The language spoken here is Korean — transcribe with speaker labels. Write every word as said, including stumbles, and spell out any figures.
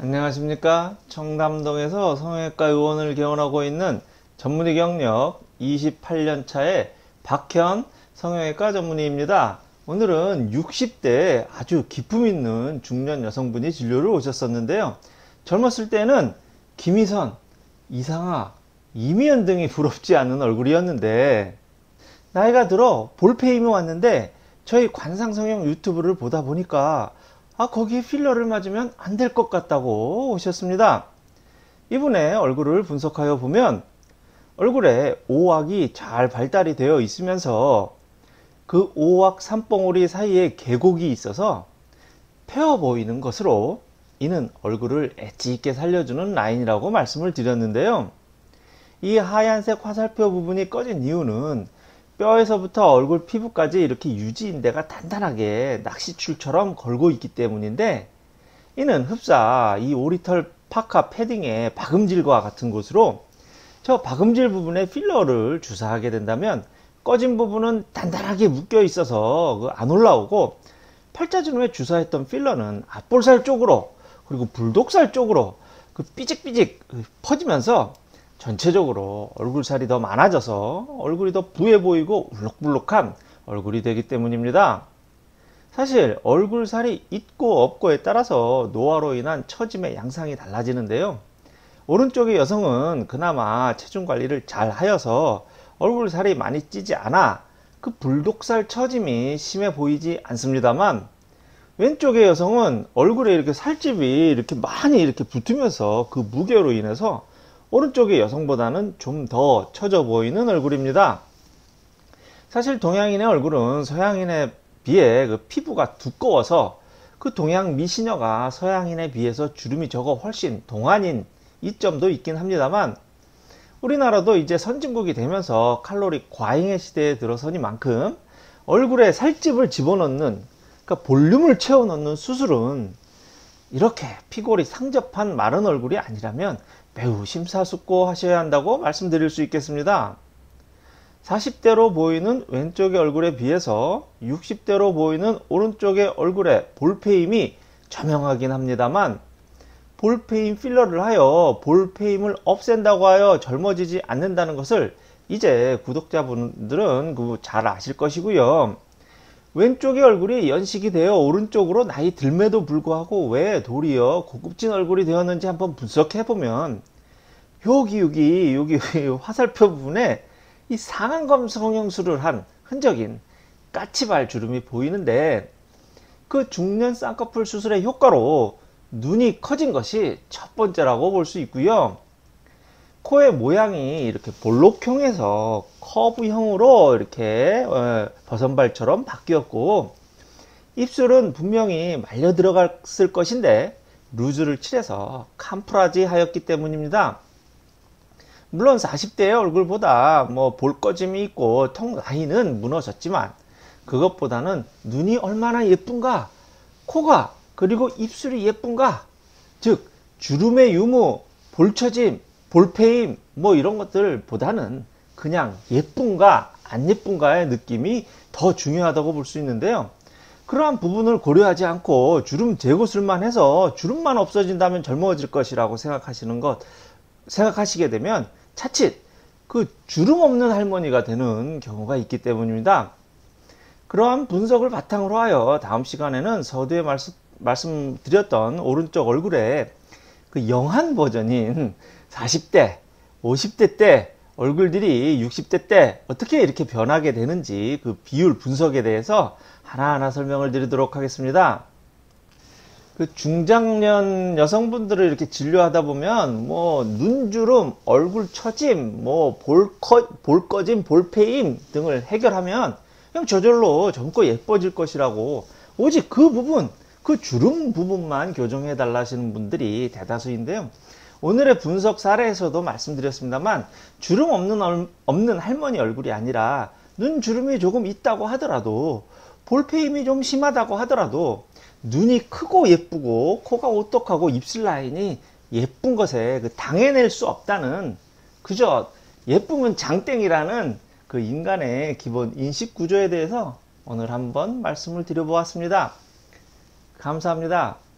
Speaker 1: 안녕하십니까. 청담동에서 성형외과 의원을 개원하고 있는 전문의 경력 이십팔 년 차의 박현 성형외과 전문의입니다. 오늘은 육십 대 아주 기품 있는 중년 여성분이 진료를 오셨었는데요. 젊었을 때는 김희선, 이상아, 이미연 등이 부럽지 않은 얼굴이었는데 나이가 들어 볼페임이 왔는데 저희 관상성형 유튜브를 보다 보니까 아, 거기에 필러를 맞으면 안 될 것 같다고 오셨습니다. 이분의 얼굴을 분석하여 보면 얼굴에 오악이 잘 발달이 되어 있으면서 그 오악 산봉우리 사이에 계곡이 있어서 펴 보이는 것으로 이는 얼굴을 엣지 있게 살려주는 라인이라고 말씀을 드렸는데요. 이 하얀색 화살표 부분이 꺼진 이유는 뼈에서부터 얼굴 피부까지 이렇게 유지인대가 단단하게 낚시줄처럼 걸고 있기 때문인데 이는 흡사 이 오리털 파카 패딩의 박음질과 같은 곳으로 저 박음질 부분에 필러를 주사하게 된다면 꺼진 부분은 단단하게 묶여 있어서 안 올라오고 팔자주름에 주사했던 필러는 앞볼살 쪽으로 그리고 불독살 쪽으로 그 삐직삐직 퍼지면서 전체적으로 얼굴살이 더 많아져서 얼굴이 더 부해 보이고 울룩불룩한 얼굴이 되기 때문입니다. 사실 얼굴살이 있고 없고에 따라서 노화로 인한 처짐의 양상이 달라지는데요. 오른쪽의 여성은 그나마 체중 관리를 잘 하여서 얼굴살이 많이 찌지 않아 그 불독살 처짐이 심해 보이지 않습니다만 왼쪽의 여성은 얼굴에 이렇게 살집이 이렇게 많이 이렇게 붙으면서 그 무게로 인해서 오른쪽의 여성보다는 좀 더 처져 보이는 얼굴입니다. 사실 동양인의 얼굴은 서양인에 비해 그 피부가 두꺼워서 그 동양 미시녀가 서양인에 비해서 주름이 적어 훨씬 동안인 이점도 있긴 합니다만 우리나라도 이제 선진국이 되면서 칼로리 과잉의 시대에 들어서니만큼 얼굴에 살집을 집어넣는 그러니까 볼륨을 채워 넣는 수술은 이렇게 피골이 상접한 마른 얼굴이 아니라면 매우 심사숙고 하셔야 한다고 말씀드릴 수 있겠습니다. 사십 대로 보이는 왼쪽의 얼굴에 비해서 육십 대로 보이는 오른쪽의 얼굴에 볼페임이 저명하긴 합니다만 볼페임 필러를 하여 볼페임을 없앤다고 하여 젊어지지 않는다는 것을 이제 구독자분들은 잘 아실 것이고요. 왼쪽의 얼굴이 연식이 되어 오른쪽으로 나이 들매도 불구하고 왜 도리어 고급진 얼굴이 되었는지 한번 분석해보면 여기 여기 여기 화살표 부분에 이 상안검 성형술을 한 흔적인 까치발 주름이 보이는데 그 중년 쌍꺼풀 수술의 효과로 눈이 커진 것이 첫 번째라고 볼 수 있고요. 코의 모양이 이렇게 볼록형에서 커브형으로 이렇게 버선발처럼 바뀌었고 입술은 분명히 말려 들어갔을 것인데 루즈를 칠해서 캄프라지 하였기 때문입니다. 물론 사십 대의 얼굴보다 뭐 볼꺼짐이 있고 턱 라인은 무너졌지만 그것보다는 눈이 얼마나 예쁜가, 코가 그리고 입술이 예쁜가, 즉 주름의 유무, 볼처짐, 볼페임 뭐 이런 것들 보다는 그냥 예쁜가 안 예쁜가의 느낌이 더 중요하다고 볼 수 있는데요. 그러한 부분을 고려하지 않고 주름 제거술만 해서 주름만 없어진다면 젊어질 것이라고 생각하시는 것 생각하시게 되면 차칫 그 주름 없는 할머니가 되는 경우가 있기 때문입니다. 그러한 분석을 바탕으로 하여 다음 시간에는 서두에 말씀, 말씀드렸던 오른쪽 얼굴에 그 영한 버전인 사십 대, 오십 대 때 얼굴들이 육십 대 때 어떻게 이렇게 변하게 되는지 그 비율 분석에 대해서 하나하나 설명을 드리도록 하겠습니다. 그 중장년 여성분들을 이렇게 진료하다 보면 뭐 눈주름, 얼굴 처짐, 뭐 볼커, 볼꺼짐, 볼페임 등을 해결하면 그냥 저절로 젊고 예뻐질 것이라고 오직 그 부분, 그 주름 부분만 교정해 달라 하시는 분들이 대다수인데요. 오늘의 분석 사례에서도 말씀드렸습니다만 주름 없는, 없는 할머니 얼굴이 아니라 눈 주름이 조금 있다고 하더라도 볼페임이 좀 심하다고 하더라도 눈이 크고 예쁘고 코가 오똑하고 입술 라인이 예쁜 것에 그 당해낼 수 없다는 그저 예쁘면 장땡이라는 그 인간의 기본 인식 구조에 대해서 오늘 한번 말씀을 드려보았습니다. 감사합니다.